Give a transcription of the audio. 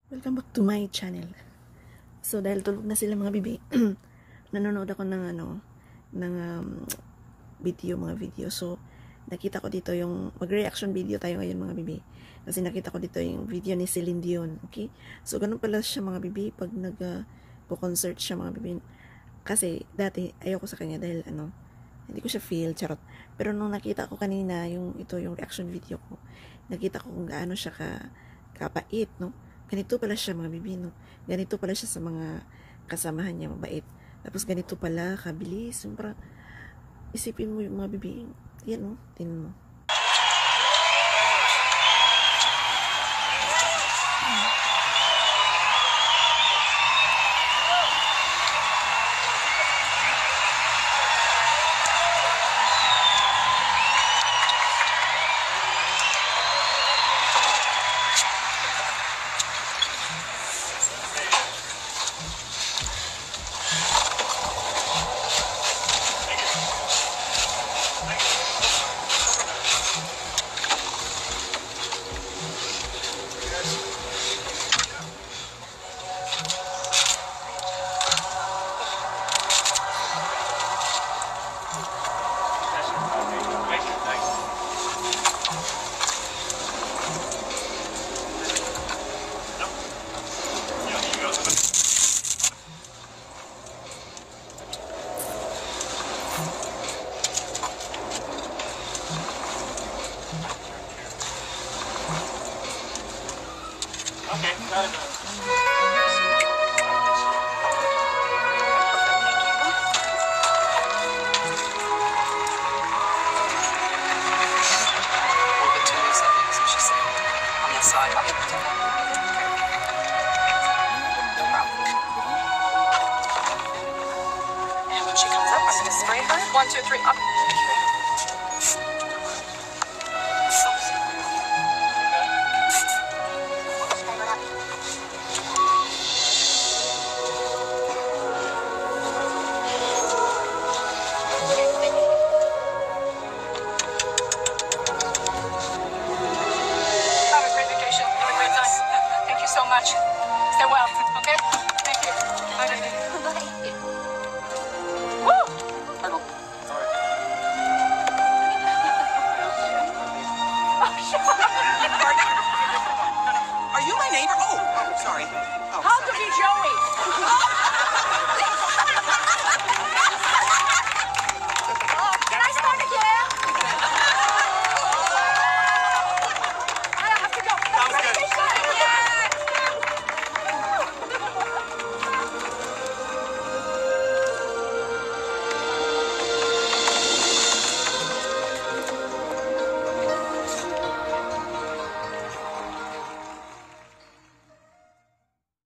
Welcome back to my channel. So dahil tulog na sila mga bibi, nanonood ako ng mga video. So nakita ko dito yung mag-reaction video tayo ngayon mga bibi. Kasi nakita ko dito yung video ni Celine Dion, okay? So ganun pala siya mga bibi pag nag-concert siya mga bibi. Kasi dati ayoko sa kanya dahil hindi ko siya feel, charot. Pero nung nakita ko kanina yung reaction video ko, nakita ko kung gaano siya kapait, no? Ganito pala siya mga bibi, no? Ganito pala siya sa mga kasamahan niya, mabait. Tapos ganito pala, kabilis. Parang isipin mo yung mga bibi. Yan, no? Tingnan mo. Okay, got it. Side. No problem. And when she comes up, I'm going to spray her. 1, 2, 3, up. So much. Stay well, okay? Thank you. Bye. Bye.